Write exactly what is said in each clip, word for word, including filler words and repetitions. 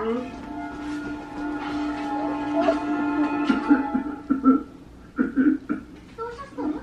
또 샀어요?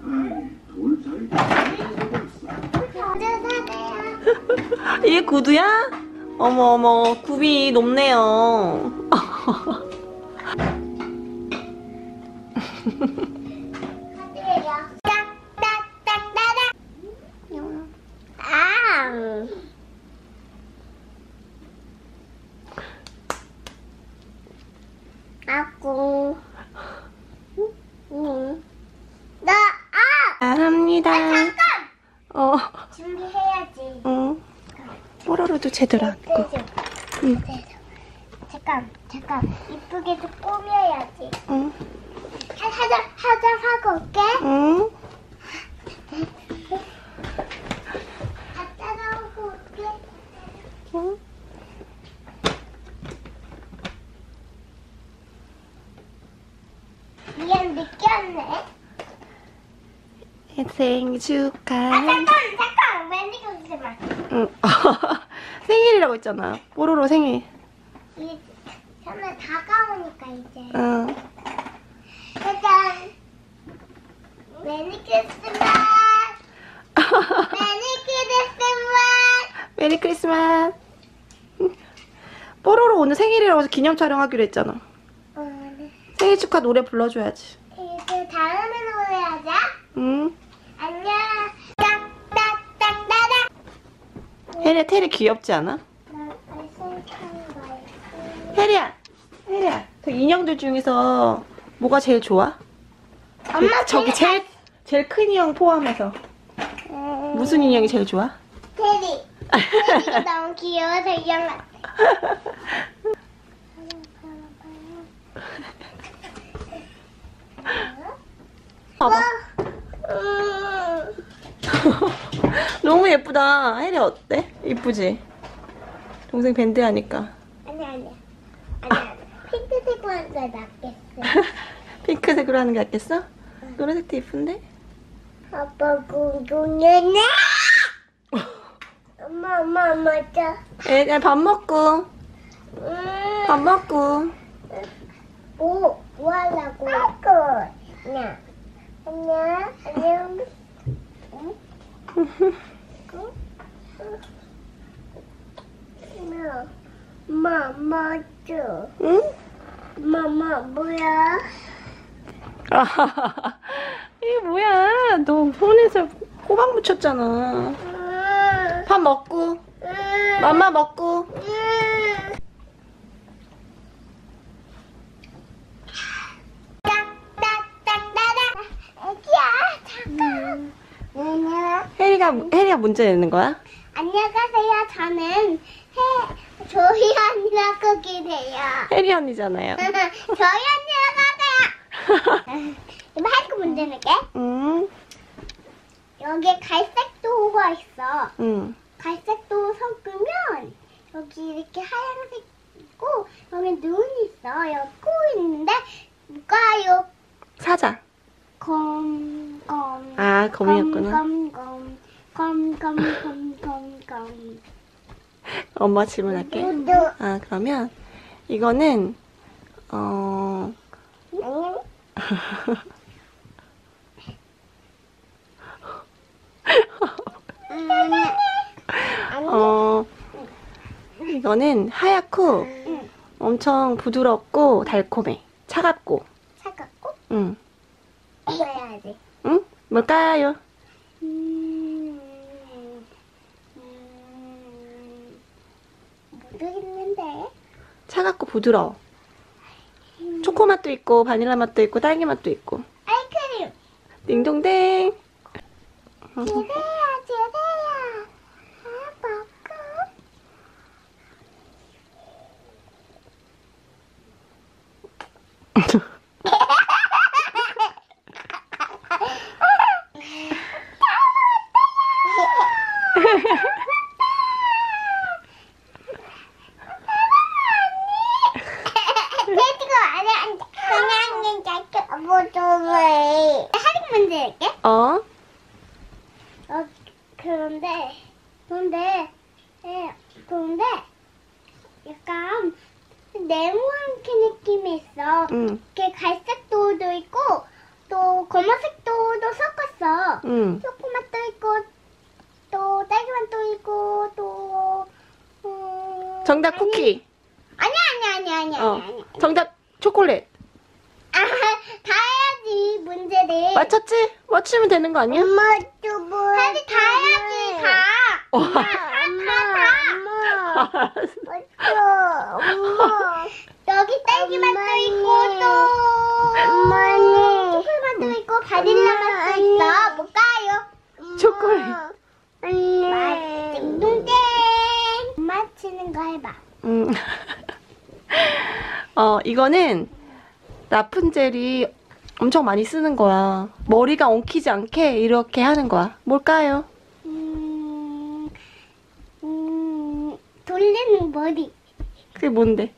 이게 구두야? 어머 어머 굽이 높네요. 아구. 응. 나, 아! 합니다. 아, 잠깐! 어. 준비해야지. 응. 뽀로로도 제대로 앉고. 응. 잠깐, 잠깐. 이쁘게 좀 꾸며야지. 응. 하, 하자, 하자 하고 올게. 응. 갖다 나오고 올게. 응. 미안, 늦게 왔네. 생일 아, 축하해. 잠깐, 잠깐. 웬디 거기서 봐. 응. 생일이라고 했잖아. 뽀로로 생일. 이, 정말 다가오니까 이제. 응. 짜잔. 메리 크리스마스. 메리 크리스마스. 메리 크리스마스. 뽀로로 오늘 생일이라고 해서 기념 촬영하기로 했잖아. 어, 네. 생일 축하 노래 불러줘야지. 이제 다음에 노래하자. 응. 안녕. 딱딱딱따닥. 혜리야, 테리 귀엽지 않아? 나 알색한 거야. 혜리야, 혜리야. 그 인형들 중에서 뭐가 제일 좋아? 엄마 그, 저기 제일 제일 큰 인형 포함해서 음, 무슨 인형이 제일 좋아? 테리. 테리가 너무 귀여워서 인형 같아. 봐봐. 음. 너무 예쁘다. 혜리 어때? 이쁘지? 동생 밴드 하니까. 아니 아니야. 아니야. 핑크색으로 하는 게 낫겠어. 핑크색으로 하는 게 낫겠어? 노란색도 예쁜데? 아빠 궁금해네. 엄마 엄마 엄마 자. 애, 밥 먹고. 음. 밥 먹고. 뭐, 뭐 하려고? 야. 안녕. 안녕. 응? 응? 엄마, 엄마, 줘. 응? 엄마, 엄마, 뭐야? 아, 이게 뭐야? 너 손에서 호박 묻혔잖아. 응. 밥 먹고. 응. 맘마 먹고. 응. 딱딱딱따닥. 애기야, 잠깐. 안녕. 혜리가, 혜리가 문제 내는 거야? 안녕하세요. 저는 해 조이 언니라고 기대요. 혜리 언니잖아요. 조이 언니라고 하세요. 이거 한국 문제 낼게. 응, 여기에 갈색 도가 있어. 응. 갈색도 섞으면 여기 이렇게 하얀색 있고 여기 눈이 있어. 여기 코 있는데 뭘까요? 사자. 검, 검. 아, 검이었구나. 검, 검, 검, 검, 검, 검, 검. 엄마 질문할게. 누드. 아, 그러면 이거는 어 안녕. 음, 어, 이거는 하얗고 응. 엄청 부드럽고 달콤해. 차갑고. 차갑고 응. 해야지. 응? 뭘까요? 음, 음, 모르겠는데. 차갑고 부드러워. 초코 맛도 있고 바닐라 맛도 있고 딸기 맛도 있고. 아이스크림. 딩동댕. 주세요, 주세요. 아, 먹고. 하는 문제 할게. 어? 어, 그런데, 그런데, 예, 그런데, 약간 네모한게 느낌이 있어. 응, 이렇게 갈색 돌도 있고 또 검은색 돌도 섞었어. 응. 초코맛도 있고 또 딸기맛도 있고 또 음... 정답 아니, 쿠키. 아니야 아니야 아니야 아니야 어. 아니야. 정답 초콜릿. 아, 다 해야지 문제를. 맞췄지? 맞추면 되는 거 아니야? 엄마도 뭐? 사실 다 해야지 다. 어. 엄마 엄마 엄마. 맞죠 엄마. 여기 딸기맛도 있고 또 엄마는 초콜릿맛도 있고 바닐라 맛도 있어. 뭘까요? 초콜릿. 맞 딩동댕. 맞히는 거 해봐. 음. 어, 이거는 라푼젤이 엄청 많이 쓰는 거야. 머리가 엉키지 않게 이렇게 하는 거야. 뭘까요? 음, 음, 돌리는 머리. 그게 뭔데?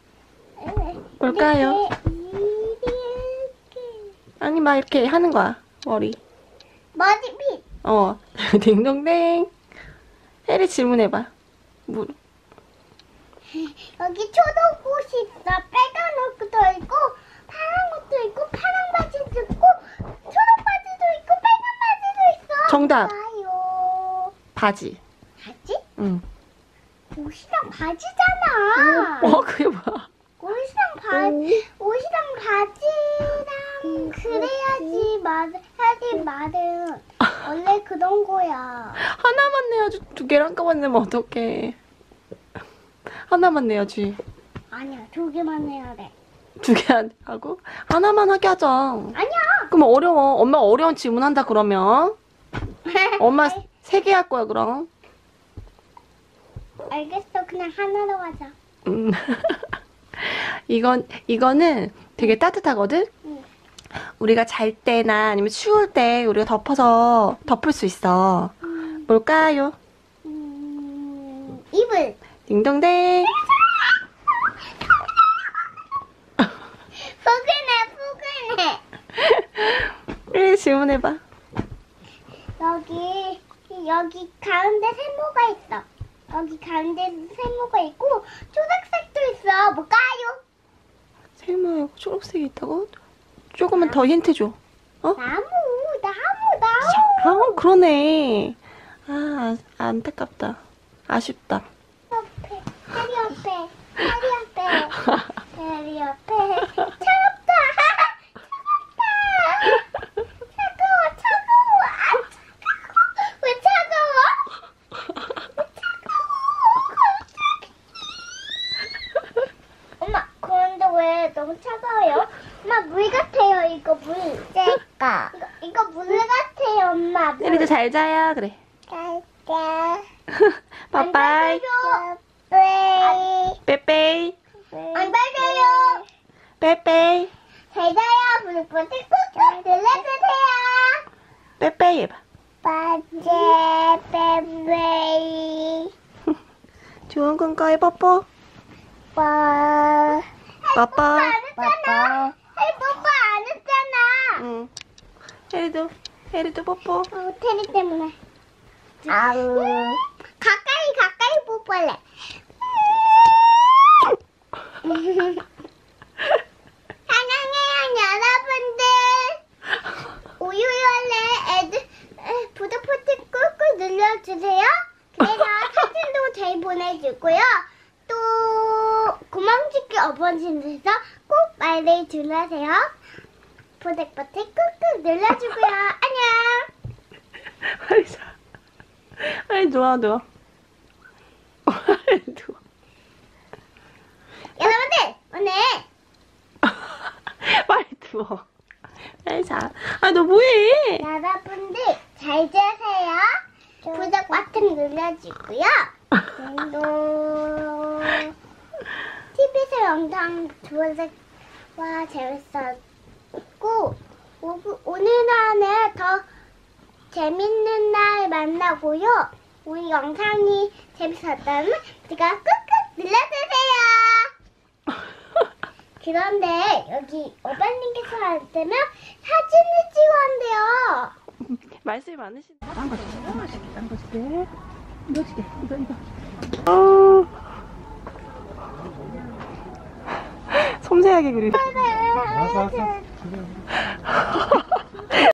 뭘까요? 이렇게, 이렇게. 아니, 막 이렇게 하는 거야. 머리. 머리빗. 어. 딩동댕. 혜리 질문해봐. 뭐, 여기 초록 옷이 있어. 빨간 옷도 있고, 파란 옷도 있고, 파란 바지도 있고, 초록 바지도 있고, 빨간 바지도 있어. 정답. 봐요. 바지. 바지? 응. 옷이랑 바지잖아. 어, 그게 뭐야? 옷이랑 바지, 옷이랑 바지랑 그래야지 말, 해야지 말은 원래 그런 거야. 하나만 내야지. 두 개를 한꺼번에 내면 어떡해. 하나만 내야지. 아니야, 두 개만 해야 돼. 두 개 하고 하나만 하게 하자. 아니야. 그럼 어려워. 엄마 어려운 질문 한다 그러면 엄마 세 개 할 거야 그럼. 알겠어, 그냥 하나로 하자. 음. 이건 이거는 되게 따뜻하거든. 응. 우리가 잘 때나 아니면 추울 때 우리가 덮어서 덮을 수 있어. 음, 뭘까요? 음, 이불. 딩동댕. 포근해, 포근해. 네, 질문해봐. 여기, 여기 가운데 세모가 있어. 여기 가운데 세모가 있고, 초록색도 있어. 뭘까요? 세모에 초록색이 있다고? 조금만 더 힌트 줘. 어? 나무, 나무, 나무. 아, 그러네. 아, 안타깝다. 아쉽다. 옆에, 다리 옆에, 다리 옆에, 다리 옆에. 차갑다, 차갑다. 차가워, 차가워. 아, 차가워. 왜 차가워? 왜 차가워? 엄마, 그런데 왜 너무 차가워요? 엄마, 물 같아요, 이거 물. 째까. 이거, 이거 물 같아요, 엄마. 물. 혜리도 잘 자야. 그래. 잘자. 빠빠이. 네. 빼빼이. 안 받아요. 빼빼이. 잘 자요. 불꽃을 꾹꾹 눌러주세요. 빼빼이 해봐. 빠제 빼빼이. 좋은 꿈 꿔요, 뽀뽀. 빠. 빠빠. 안 했잖아. 혜리 뽀뽀 안 했잖아. 응. 혜리도, 혜리도 뽀뽀. 어, 테리 때문에. 아우. 가까이 가까이 뽀뽀할래. 사랑해요 여러분들. 우유열래 애들 에, 부드포트 꾹꾹 눌러주세요. 그래서 사진도 잘 보내주고요. 또 구멍짓기 어버진에서 꼭 말을 들으세요. 부득 버튼 꾹꾹 눌러주고요. 안녕. 빨리 자. 빨리 누워, 누워. 빨리 누워. 여러분들 오늘 빨리 누워. 빨리 자. 아, 너 뭐해? 여러분들 잘 자세요. 구독 버튼 눌러주고요. 또 티비에서 영상 좋아서와 재밌었고 오, 오늘 안에 더 재밌는 날 만나고요. 우리 영상이 재밌었다면 제가 꾹꾹 눌러주세요. 그런데 여기 오빠님께서 할 때면 사진을 찍어야 한대요. 말씀이 많으신데. 딴 거 줄게, 딴 거 줄게, 딴 거 줄게. 이거 줄게, 이거, 이거. 어. 섬세하게 그리래. 알았어, 알았어. 그래.